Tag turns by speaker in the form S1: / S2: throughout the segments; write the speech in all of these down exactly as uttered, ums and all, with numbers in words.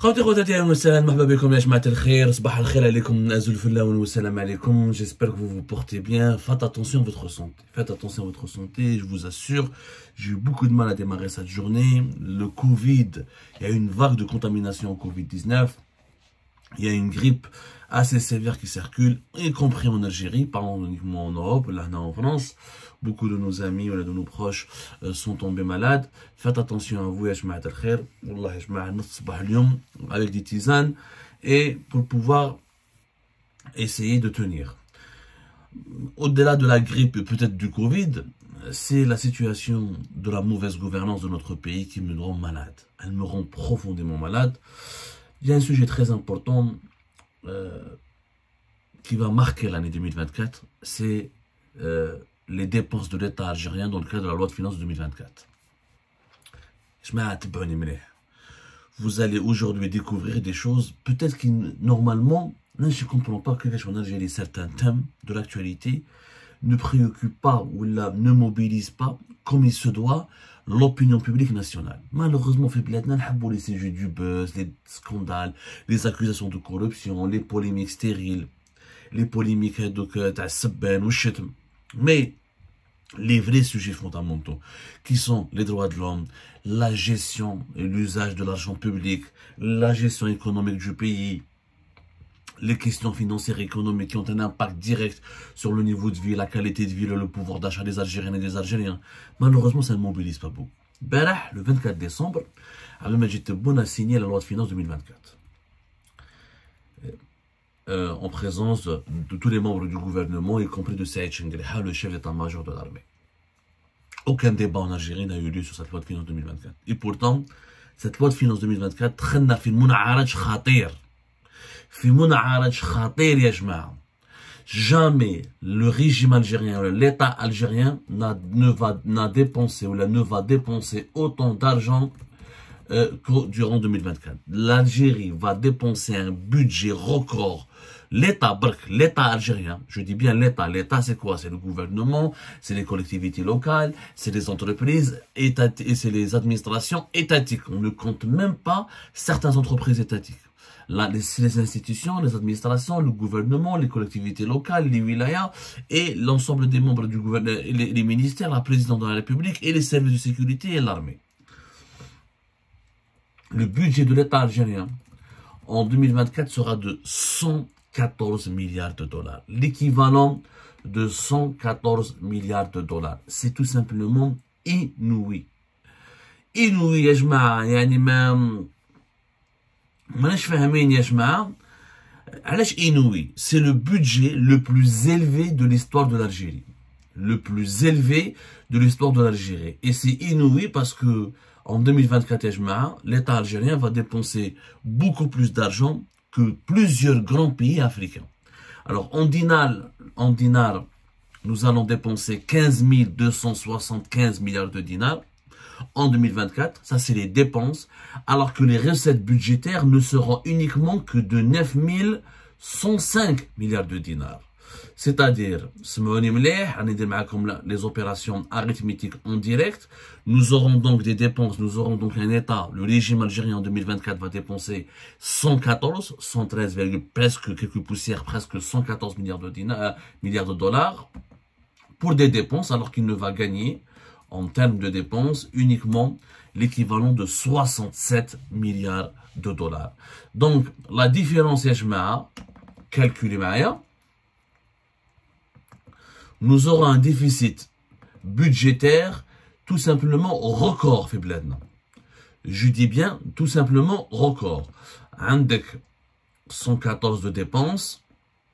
S1: خوتي خواتاتي اهلا وسهلا مرحبا بكم يا جماعه الخير صباح الخير عليكم ازول في الله والسلام عليكم. J'espère que vous vous portez bien. Faites attention à votre santé. Faites attention à votre santé, je vous assure. J'ai eu beaucoup de mal à démarrer cette journée. Le Covid, il y a eu une vague de contamination au Covid dix-neuf. Il y a une grippe assez sévère qui circule, y compris en Algérie, pas uniquement en Europe, là en France. Beaucoup de nos amis ou de nos proches euh, sont tombés malades. Faites attention à vous, ya jmaat al-khair. Wallah, ya jmaat, notre sabah al-yom, avec des tisanes, et pour pouvoir essayer de tenir. Au-delà de la grippe et peut-être du Covid, c'est la situation de la mauvaise gouvernance de notre pays qui me rend malade. Elle me rend profondément malade. Il y a un sujet très important euh, qui va marquer l'année deux mille vingt-quatre, c'est euh, les dépenses de l'État algérien dans le cadre de la loi de finances deux mille vingt-quatre. Vous allez aujourd'hui découvrir des choses, peut-être que normalement, je ne comprends pas que en Algérie, certains thèmes de l'actualité ne préoccupent pas ou ne mobilisent pas comme il se doit l'opinion publique nationale. Malheureusement, les sujets du buzz, les scandales, les accusations de corruption, les polémiques stériles, les polémiques de mais les vrais sujets fondamentaux, qui sont les droits de l'homme, la gestion et l'usage de l'argent public, la gestion économique du pays, les questions financières et économiques qui ont un impact direct sur le niveau de vie, la qualité de vie, le pouvoir d'achat des Algériennes et des Algériens. Malheureusement, ça ne mobilise pas beaucoup. Barah, le vingt-quatre décembre, Abdelmajid Tebboune a signé la loi de finances deux mille vingt-quatre. Euh, en présence de, de tous les membres du gouvernement, y compris de Saïd Chengriha, le chef d'état-major de l'armée. Aucun débat en Algérie n'a eu lieu sur cette loi de finances deux mille vingt-quatre. Et pourtant, cette loi de finances deux mille vingt-quatre, traîne في المنعرج خطير. في منعرج خطير يا جماعة. Jamais le régime algérien, l'État algérien n'a ne va n'a dépensé ou ne va dépenser autant d'argent euh, que durant deux mille vingt-quatre. L'Algérie va dépenser un budget record. L'État, l'État algérien, je dis bien l'État, l'État c'est quoi? C'est le gouvernement, c'est les collectivités locales, c'est les entreprises étatiques et c'est les administrations étatiques. On ne compte même pas certaines entreprises étatiques. Là, les, les institutions, les administrations, le gouvernement, les collectivités locales, les wilayas et l'ensemble des membres du gouvernement, les, les ministères, la présidence de la République et les services de sécurité et l'armée. Le budget de l'État algérien en deux mille vingt-quatre sera de cent quatorze milliards de dollars. L'équivalent de cent quatorze milliards de dollars. C'est tout simplement inouï. Inouï, ya jma'a, yani ma... C'est le budget le plus élevé de l'histoire de l'Algérie. Le plus élevé de l'histoire de l'Algérie. Et c'est inouï parce que en deux mille vingt-quatre, l'État algérien va dépenser beaucoup plus d'argent que plusieurs grands pays africains. Alors en dinar, en dinar, nous allons dépenser quinze mille deux cent soixante-quinze milliards de dinars. En deux mille vingt-quatre, ça c'est les dépenses, alors que les recettes budgétaires ne seront uniquement que de neuf mille cent cinq milliards de dinars. C'est-à-dire, les opérations arithmétiques en direct, nous aurons donc des dépenses, nous aurons donc un État, le régime algérien en deux mille vingt-quatre va dépenser cent quatorze, cent treize, presque quelques poussières, presque cent quatorze milliards de dinars, milliards de dollars pour des dépenses, alors qu'il ne va gagner en termes de dépenses, uniquement l'équivalent de soixante-sept milliards de dollars. Donc, la différence, ya jma'a, calculez Maya, nous aurons un déficit budgétaire tout simplement record, Fibladna. Je dis bien tout simplement record. Avec cent quatorze de dépenses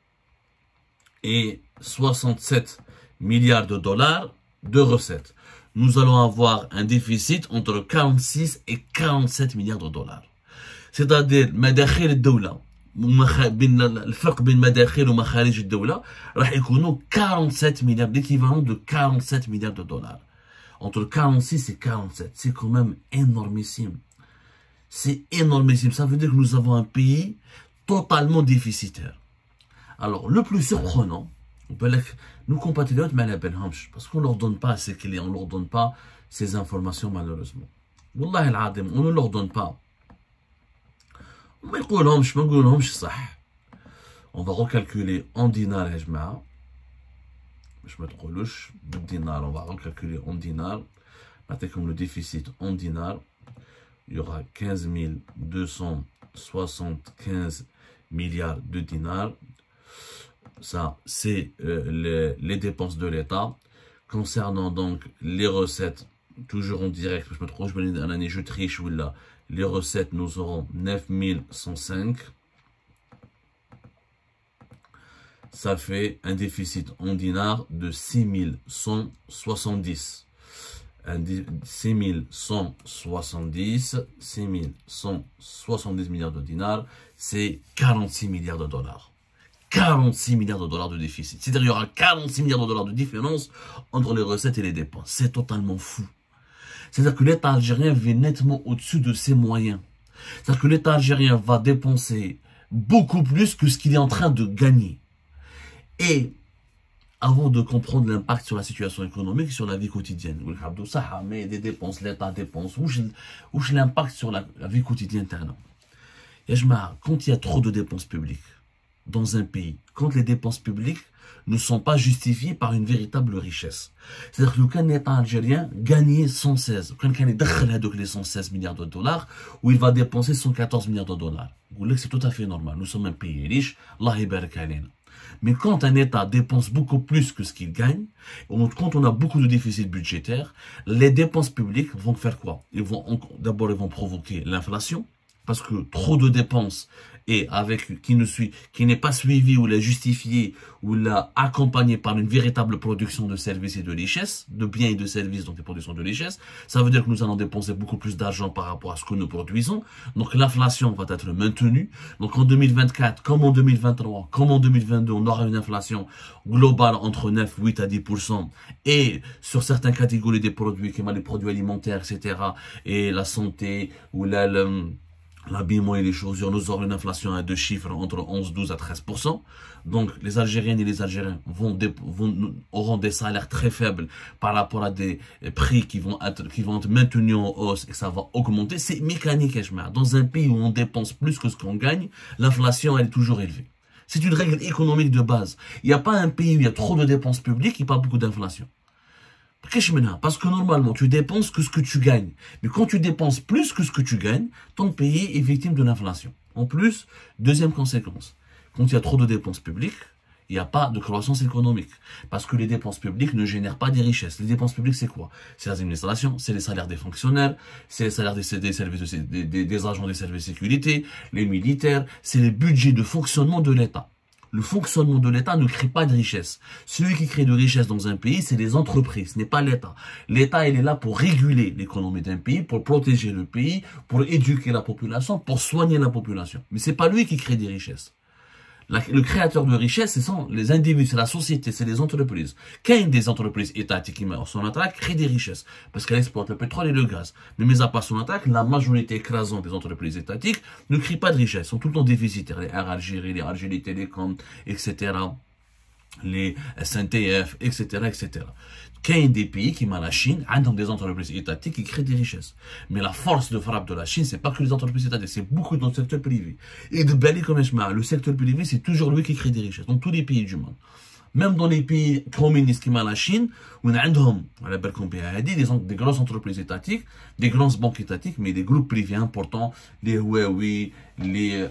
S1: et soixante-sept milliards de dollars de recettes. Nous allons avoir un déficit entre quarante-six et quarante-sept milliards de dollars. C'est-à-dire, مداخيل الدولة بين الفرق بين مداخيل ومخارج الدولة راح يكونوا quarante-sept milliards, l'équivalent de quarante-sept milliards de dollars. Entre quarante-six et quarante-sept, c'est quand même énormissime. C'est énormissime. Ça veut dire que nous avons un pays totalement déficitaire. Alors, le plus surprenant, nos compatriotes, parce qu'on ne leur donne pas ces clés, on ne leur donne pas ces informations malheureusement. Wallah al-Adim, on ne leur donne pas. ما يقولهمش ما نقولهمش صح. On va recalculer en dinars يا جماعة باش ما تقولوش بالدينار. On va recalculer en dinars. نعطيكم le déficit en dinars. Il y aura quinze mille deux cent soixante-quinze milliards de dinars. Ça, c'est euh, les, les dépenses de l'État. Concernant donc les recettes, toujours en direct, je me trompe, je triche, là, les recettes, nous aurons neuf mille cent cinq. Ça fait un déficit en dinars de six mille cent soixante-dix. six mille cent soixante-dix, six mille cent soixante-dix milliards de dinars, c'est quarante-six milliards de dollars. quarante-six milliards de dollars de déficit. C'est-à-dire qu'il y aura quarante-six milliards de dollars de différence entre les recettes et les dépenses. C'est totalement fou. C'est-à-dire que l'État algérien vit nettement au-dessus de ses moyens. C'est-à-dire que l'État algérien va dépenser beaucoup plus que ce qu'il est en train de gagner. Et avant de comprendre l'impact sur la situation économique et sur la vie quotidienne, mais des dépenses, l'État dépense, où l'impact sur la, la vie quotidienne interne. Quand il y a trop de dépenses publiques dans un pays, quand les dépenses publiques ne sont pas justifiées par une véritable richesse. C'est-à-dire que quand l'État algérien gagnait cent seize, quand il a les cent seize milliards de dollars, où il va dépenser cent quatorze milliards de dollars. C'est tout à fait normal. Nous sommes un pays riche, Allah ibarak alayna. Mais quand un État dépense beaucoup plus que ce qu'il gagne, quand on a beaucoup de déficit budgétaire, les dépenses publiques vont faire quoi? Ils vont d'abord ils vont provoquer l'inflation, parce que trop de dépenses et avec qui ne suit, qui n'est pas suivi ou l'a justifié ou l'a accompagné par une véritable production de services et de richesses, de biens et de services, donc des productions de richesses, ça veut dire que nous allons dépenser beaucoup plus d'argent par rapport à ce que nous produisons. Donc l'inflation va être maintenue. Donc en deux mille vingt-quatre, comme en deux mille vingt-trois, comme en deux mille vingt-deux, on aura une inflation globale entre neuf, huit à dix pour cent. Et sur certaines catégories des produits, comme les produits alimentaires, et cetera, et la santé ou la... la l'habillement et les chaussures, nous aurons une inflation à deux chiffres entre onze, douze à treize pour cent. Donc, les Algériennes et les Algériens vont, vont, auront des salaires très faibles par rapport à des prix qui vont être, qui vont être maintenus en hausse et ça va augmenter. C'est mécanique, dans un pays où on dépense plus que ce qu'on gagne, l'inflation, elle est toujours élevée. C'est une règle économique de base. Il n'y a pas un pays où il y a trop de dépenses publiques et pas beaucoup d'inflation. Parce que normalement, tu dépenses que ce que tu gagnes. Mais quand tu dépenses plus que ce que tu gagnes, ton pays est victime de l'inflation. En plus, deuxième conséquence, quand il y a trop de dépenses publiques, il n'y a pas de croissance économique. Parce que les dépenses publiques ne génèrent pas des richesses. Les dépenses publiques, c'est quoi? C'est les administrations, c'est les salaires des fonctionnaires, c'est les salaires des, des, services de, des, des, des agents des services de sécurité, les militaires, c'est les budgets de fonctionnement de l'État. Le fonctionnement de l'État ne crée pas de richesse. Celui qui crée de richesse dans un pays, c'est les entreprises, ce n'est pas l'État. L'État, il est là pour réguler l'économie d'un pays, pour protéger le pays, pour éduquer la population, pour soigner la population. Mais c'est pas lui qui crée des richesses. La, le créateur de richesse, ce sont les individus, c'est la société, c'est les entreprises. Quand des entreprises étatiques qui mettent son attaque créent des richesses, parce qu'elles exportent le pétrole et le gaz. Mais mis à part son attaque, la majorité écrasante des entreprises étatiques ne créent pas de richesse, sont tout le temps déficitaires. Les Air Algérie, les Algérie Télécom, et cetera. Les S N T F, et cetera, et cetera. Qu'il y a des pays qui, comme la Chine, ont des entreprises étatiques qui créent des richesses. Mais la force de frappe de la Chine, c'est pas que les entreprises étatiques, c'est beaucoup dans le secteur privé. Et de Bali comme le secteur privé, c'est toujours lui qui crée des richesses, dans tous les pays du monde. Même dans les pays communistes comme la Chine, où on a des, des grosses entreprises étatiques, des grandes banques étatiques, mais des groupes privés importants, les Huawei, les...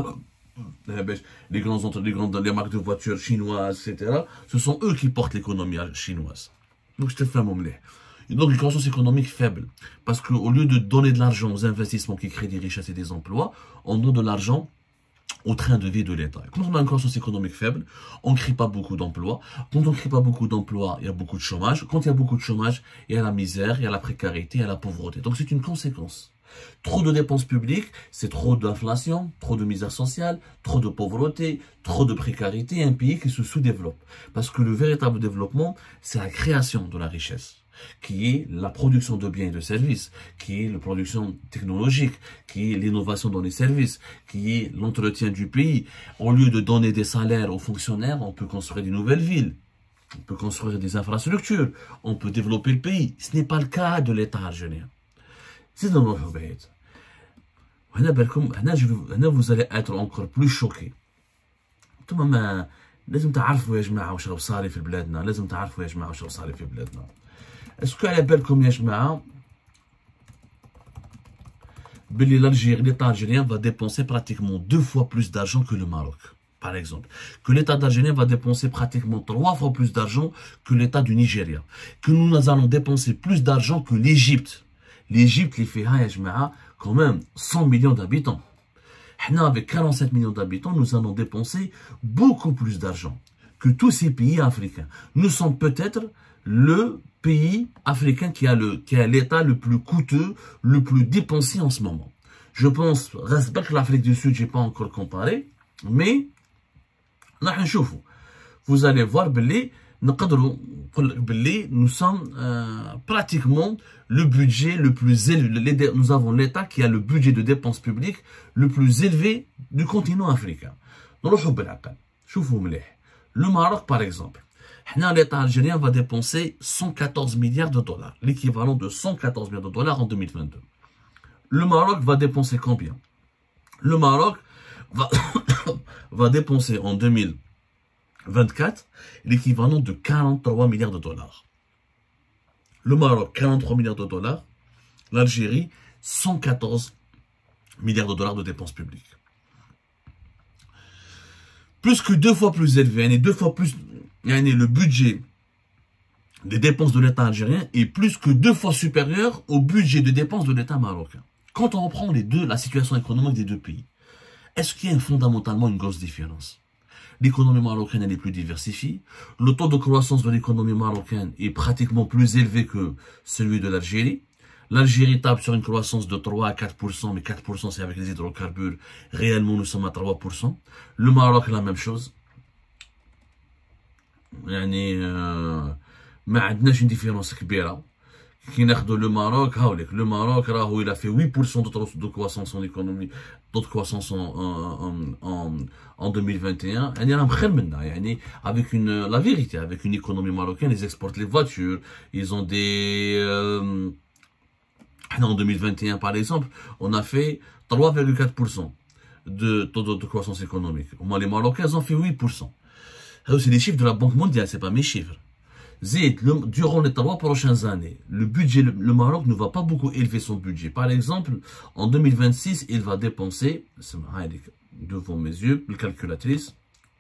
S1: les grandes les grandes les marques de voitures chinoises, et cetera. Ce sont eux qui portent l'économie chinoise. Donc je te fais un moment. Et donc une croissance économique faible. Parce qu'au lieu de donner de l'argent aux investissements qui créent des richesses et des emplois, on donne de l'argent au train de vie de l'État. Quand on a une croissance économique faible, on ne crée pas beaucoup d'emplois. Quand on ne crée pas beaucoup d'emplois, il y a beaucoup de chômage. Quand il y a beaucoup de chômage, il y a la misère, il y a la précarité, il y a la pauvreté. Donc c'est une conséquence. Trop de dépenses publiques, c'est trop d'inflation, trop de misère sociale, trop de pauvreté, trop de précarité, un pays qui se sous-développe. Parce que le véritable développement, c'est la création de la richesse, qui est la production de biens et de services, qui est la production technologique, qui est l'innovation dans les services, qui est l'entretien du pays. Au lieu de donner des salaires aux fonctionnaires, on peut construire des nouvelles villes. On peut construire des infrastructures. On peut développer le pays. Ce n'est pas le cas de l'État algérien. C'est dans le fait. هنا بالكم هنا هنا vous allez être encore plus choqué. انتوما ما لازم تعرفوا يا جماعه واش راه صاري في بلادنا، لازم تعرفوا يا جماعه واش راه صاري في بلادنا. اسكو على بالكم يا جماعه باللي l'Algérie, l'État algérien va dépenser pratiquement deux fois plus d'argent que le Maroc, par exemple. Que l'État algérien va dépenser pratiquement trois fois plus d'argent que l'État du Nigeria. Que nous, nous allons dépenser plus d'argent que l'Égypte. L'Égypte, les fait quand même cent millions d'habitants. Avec quarante-sept millions d'habitants, nous allons dépenser beaucoup plus d'argent que tous ces pays africains. Nous sommes peut-être le pays africain qui a le qui a l'État le plus coûteux, le plus dépensier en ce moment. Je pense, reste pas que l'Afrique du Sud, j'ai pas encore comparé, mais vous allez voir, nous sommes euh, pratiquement le budget le plus élevé. Nous avons l'État qui a le budget de dépenses publiques le plus élevé du continent africain. Le Maroc, par exemple. L'État algérien va dépenser cent quatorze milliards de dollars, l'équivalent de cent quatorze milliards de dollars en deux mille vingt-deux. Le Maroc va dépenser combien? Le Maroc va, va dépenser en deux mille vingt-quatre l'équivalent de quarante-trois milliards de dollars. Le Maroc, quarante-trois milliards de dollars. L'Algérie, cent quatorze milliards de dollars de dépenses publiques. Plus que deux fois plus élevé, et deux fois plus, le budget des dépenses de l'État algérien est plus que deux fois supérieur au budget de dépenses de l'État marocain. Quand on reprend les deux, la situation économique des deux pays, est-ce qu'il y a fondamentalement une grosse différence? L'économie marocaine elle est plus diversifiée. Le taux de croissance de l'économie marocaine est pratiquement plus élevé que celui de l'Algérie. L'Algérie tape sur une croissance de trois à quatre pour cent, mais quatre pour cent c'est avec les hydrocarbures. Réellement, nous sommes à trois pour cent. Le Maroc, la même chose. يعني ما عندناش une différence كبيرة. كي ناخذوا le Maroc, هاوليك le Maroc راهو il a fait huit pour cent de croissance en économie, de croissance en en en en deux mille vingt et un. يعني راهم خير منا يعني avec une la vérité avec une économie marocaine, ils exportent les voitures, ils ont des euh, en deux mille vingt et un par exemple, on a fait trois virgule quatre pour cent de taux de, de croissance économique. Au moins les Marocains ils ont fait huit pour cent. C'est les chiffres de la Banque mondiale, c'est pas mes chiffres. Zid, le, durant les trois prochaines années, le budget, le, le Maroc ne va pas beaucoup élever son budget. Par exemple, en deux mille vingt-six, il va dépenser, devant mes yeux, la calculatrice,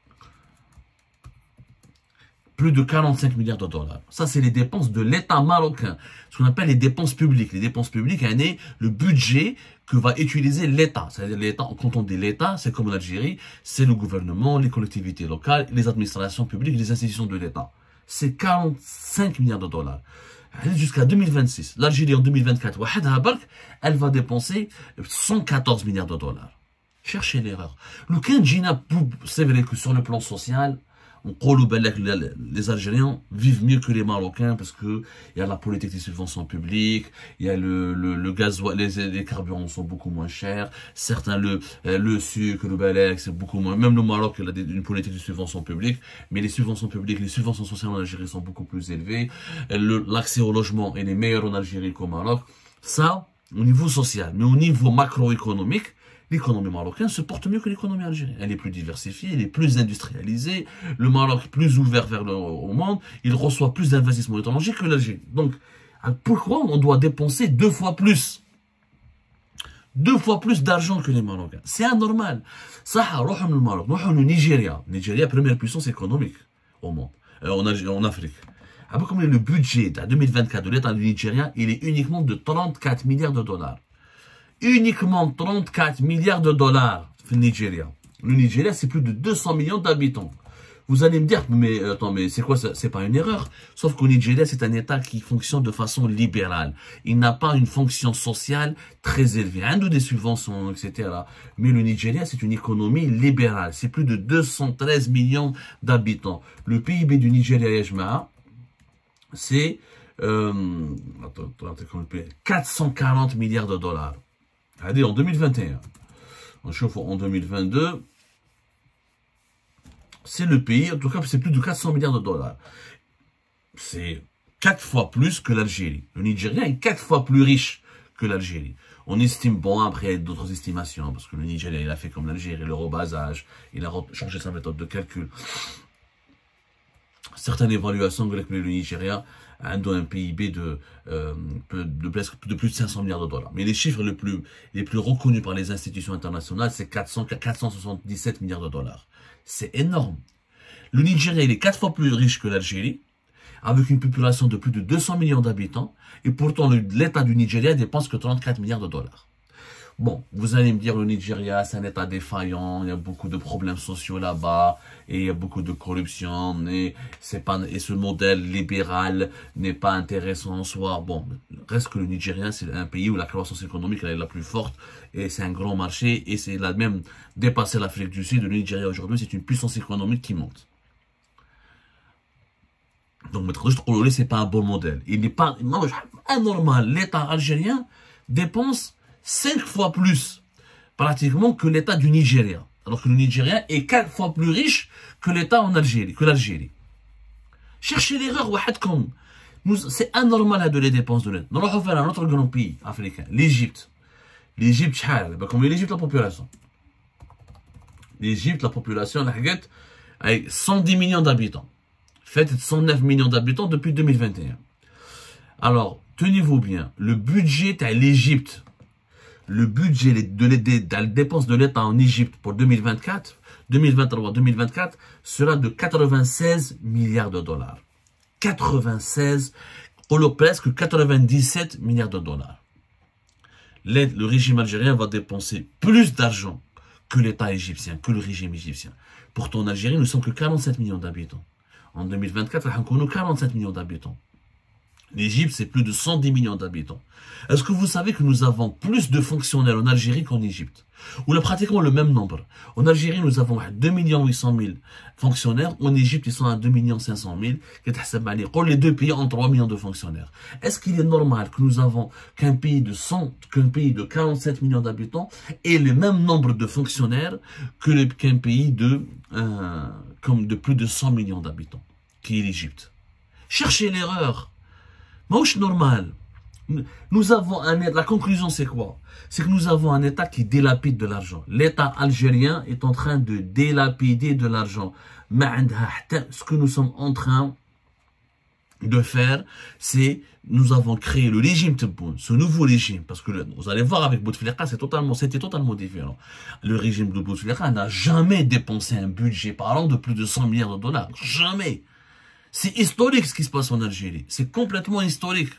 S1: plus de quarante-cinq milliards de dollars. Ça, c'est les dépenses de l'État marocain. Ce qu'on appelle les dépenses publiques. Les dépenses publiques, c'est le budget que va utiliser l'État. C'est-à-dire l'État, quand on dit l'État, c'est comme l'Algérie, c'est le gouvernement, les collectivités locales, les administrations publiques, les institutions de l'État. C'est quarante-cinq milliards de dollars. Jusqu'à deux mille vingt-six. L'Algérie, en deux mille vingt-quatre, elle va dépenser cent quatorze milliards de dollars. Cherchez l'erreur. Le Kenjina, c'est vrai que sur le plan social, les Algériens vivent mieux que les Marocains parce que il y a la politique des subventions publiques, il y a le, le, le gasoil, les, les carburants sont beaucoup moins chers, certains le, le sucre, le balek, c'est beaucoup moins, même le Maroc il a une politique de subventions publiques, mais les subventions publiques, les subventions sociales en Algérie sont beaucoup plus élevées, l'accès au logement est meilleur en Algérie qu'au Maroc, ça au niveau social, mais au niveau macroéconomique, l'économie marocaine se porte mieux que l'économie algérienne. Elle est plus diversifiée, elle est plus industrialisée. Le Maroc est plus ouvert vers le au monde. Il reçoit plus d'investissements étrangers que l'Algérie. Donc, pourquoi on doit dépenser deux fois plus? Deux fois plus d'argent que les Marocains. C'est anormal. Ça, روحوا من Maroc, روحوا au Nigeria. Nigeria, première puissance économique au monde, euh, en, en Afrique. Après, comme le budget de deux mille vingt-quatre de l'État du Nigeria, il est uniquement de trente-quatre milliards de dollars. Uniquement trente-quatre milliards de dollars au Nigeria. Le Nigeria, c'est plus de deux cents millions d'habitants. Vous allez me dire, mais attends, mais c'est quoi ça? C'est pas une erreur. Sauf qu'au Nigeria, c'est un État qui fonctionne de façon libérale. Il n'a pas une fonction sociale très élevée. Un de des subventions, et cetera. Mais le Nigeria, c'est une économie libérale. C'est plus de deux cent treize millions d'habitants. Le P I B du Nigeria, Yajma, c'est euh, quatre cent quarante milliards de dollars. Allez, en deux mille vingt et un. On chauffe en deux mille vingt-deux. C'est le pays, en tout cas, c'est plus de quatre cents milliards de dollars. C'est quatre fois plus que l'Algérie. Le Nigeria est quatre fois plus riche que l'Algérie. On estime, bon, après, il y a d'autres estimations, parce que le Nigeria, il a fait comme l'Algérie, le rebasage, il a changé sa méthode de calcul. Certaines évaluations, que le Nigeria a un P I B de, euh, de, presque, de plus de cinq cents milliards de dollars. Mais les chiffres les plus, les plus reconnus par les institutions internationales, c'est quatre cents, quatre cent soixante-dix-sept milliards de dollars. C'est énorme. Le Nigeria, il est quatre fois plus riche que l'Algérie, avec une population de plus de deux cents millions d'habitants, et pourtant l'État du Nigeria dépense que trente-quatre milliards de dollars. Bon, vous allez me dire, le Nigeria, c'est un État défaillant, il y a beaucoup de problèmes sociaux là-bas, et il y a beaucoup de corruption, et, c'est pas, et ce modèle libéral n'est pas intéressant en soi. Bon, reste que le Nigeria, c'est un pays où la croissance économique elle est la plus forte, et c'est un grand marché, et c'est là même dépassé l'Afrique du Sud. Le Nigeria aujourd'hui, c'est une puissance économique qui monte. Donc, maintenant, je trouve que c'est pas un bon modèle. Il n'est pas, anormal. L'État algérien dépense cinq fois plus, pratiquement, que l'État du Nigeria. Alors que le Nigeria est quatre fois plus riche que l'État en Algérie, que l'Algérie. Cherchez l'erreur, comme. C'est anormal de les dépenses de l'État. Nous allons faire un autre grand pays africain, l'Égypte. L'Égypte, combien l'Égypte la population? L'Égypte, la population, la avec cent dix millions d'habitants. Fait cent neuf millions d'habitants depuis deux mille vingt et un. Alors, tenez-vous bien, le budget à l'Égypte, le budget de la dépense de l'État en Égypte pour deux mille vingt-quatre, deux mille vingt-trois, deux mille vingt-quatre sera de quatre-vingt-seize milliards de dollars. quatre-vingt-seize, ou presque quatre-vingt-dix-sept milliards de dollars. Le régime algérien va dépenser plus d'argent que l'État égyptien, que le régime égyptien. Pourtant, en Algérie, nous sommes que quarante-sept millions d'habitants. En deux mille vingt-quatre, nous avons quarante-sept millions d'habitants. L'Égypte, c'est plus de cent dix millions d'habitants. Est-ce que vous savez que nous avons plus de fonctionnaires en Algérie qu'en Égypte? Ou là, pratiquement le même nombre. En Algérie, nous avons deux millions huit cent mille fonctionnaires. En Égypte, ils sont à deux millions cinq cent mille. Les deux pays ont trois millions de fonctionnaires. Est-ce qu'il est normal que nous avons qu'un pays de cent, qu'un pays de quarante-sept millions d'habitants ait le même nombre de fonctionnaires que qu'un pays de, euh, comme de plus de cent millions d'habitants, qui est l'Égypte? Cherchez l'erreur. C'est normal. Nous avons un État, la conclusion c'est quoi? C'est que nous avons un État qui délapide de l'argent. L'État algérien est en train de délapider de l'argent. Ce que nous sommes en train de faire, c'est nous avons créé le régime Tebboune, ce nouveau régime, parce que le, vous allez voir avec Bouteflika, c'est totalement, c'était totalement différent. Le régime de Bouteflika n'a jamais dépensé un budget par an de plus de cent milliards de dollars. Jamais. C'est historique ce qui se passe en Algérie. C'est complètement historique.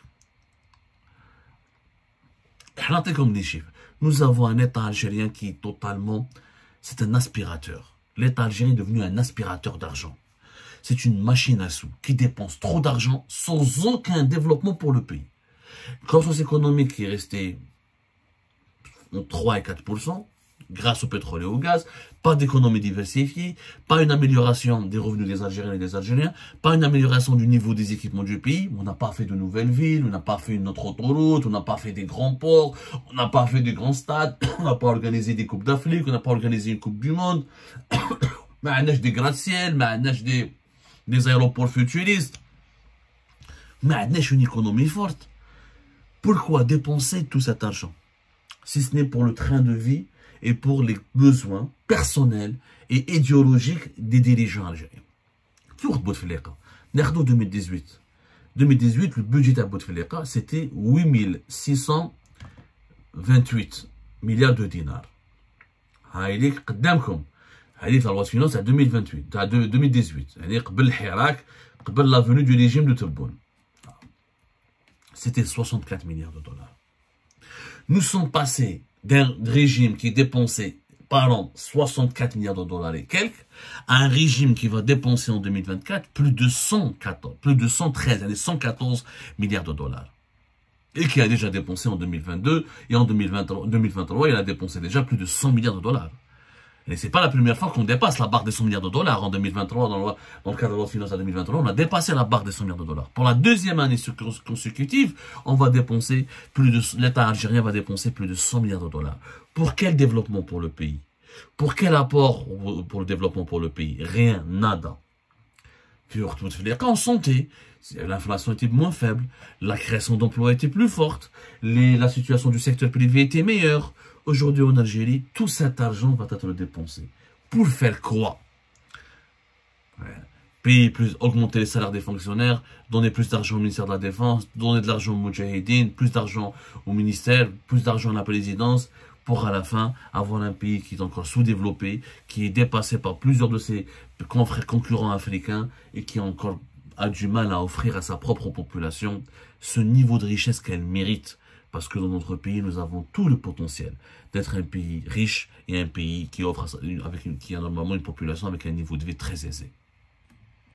S1: Comme des chiffres. Nous avons un État algérien qui est totalement... C'est un aspirateur. L'État algérien est devenu un aspirateur d'argent. C'est une machine à sous qui dépense trop d'argent sans aucun développement pour le pays. Croissance économique qui est restée entre trois et quatre pour cent. Grâce au pétrole et au gaz, pas d'économie diversifiée, pas une amélioration des revenus des Algériens et des Algériens, pas une amélioration du niveau des équipements du pays. On n'a pas fait de nouvelles villes, on n'a pas fait une autre autoroute, on n'a pas fait des grands ports, on n'a pas fait des grands stades, on n'a pas organisé des coupes d'Afrique, on n'a pas organisé une coupe du monde, mais on a des gratte-ciel, mais on a des, des aéroports futuristes, mais on a une économie forte. Pourquoi dépenser tout cet argent, si ce n'est pour le train de vie et pour les besoins personnels et idéologiques des dirigeants algériens? Pour Bouteflika, en deux mille dix-huit, deux mille dix-huit, le budget de Bouteflika, c'était huit mille six cent vingt-huit milliards de dinars. هاي قدامكم هذه la loi de finances à deux mille vingt-huit, à deux mille dix-huit, يعني قبل الحراك قبل la venue du régime de Tebboune. C'était soixante-quatre milliards de dollars. Nous sommes passés d'un régime qui dépensait par an soixante-quatre milliards de dollars et quelques, à un régime qui va dépenser en deux mille vingt-quatre plus de cent quatorze, plus de cent treize, cent quatorze milliards de dollars. Et qui a déjà dépensé en deux mille vingt-deux, et en deux mille vingt-trois, il a dépensé déjà plus de cent milliards de dollars. Et c'est pas la première fois qu'on dépasse la barre des cent milliards de dollars. En deux mille vingt-trois, dans le, dans le cadre de la loi de finances à deux mille vingt-trois, on a dépassé la barre des cent milliards de dollars. Pour la deuxième année consécutive, on va dépenser plus de, l'État algérien va dépenser plus de cent milliards de dollars. Pour quel développement pour le pays? Pour quel apport pour le développement pour le pays? Rien, nada. En santé, l'inflation était moins faible, la création d'emplois était plus forte, les, la situation du secteur privé était meilleure. Aujourd'hui en Algérie, tout cet argent va être dépensé. Pour faire quoi? Ouais. Payer plus, augmenter les salaires des fonctionnaires, donner plus d'argent au ministère de la Défense, donner de l'argent au Moudjahidine, plus d'argent au ministère, plus d'argent à la présidence, pour à la fin avoir un pays qui est encore sous-développé, qui est dépassé par plusieurs de ses confrères concurrents africains et qui encore a du mal à offrir à sa propre population ce niveau de richesse qu'elle mérite. Parce que dans notre pays, nous avons tout le potentiel d'être un pays riche et un pays qui offre avec une, qui a normalement une population avec un niveau de vie très aisé.